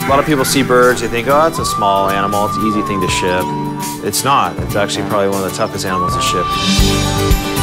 A lot of people see birds, they think, oh, it's a small animal, it's an easy thing to ship. It's not. It's actually probably one of the toughest animals to ship.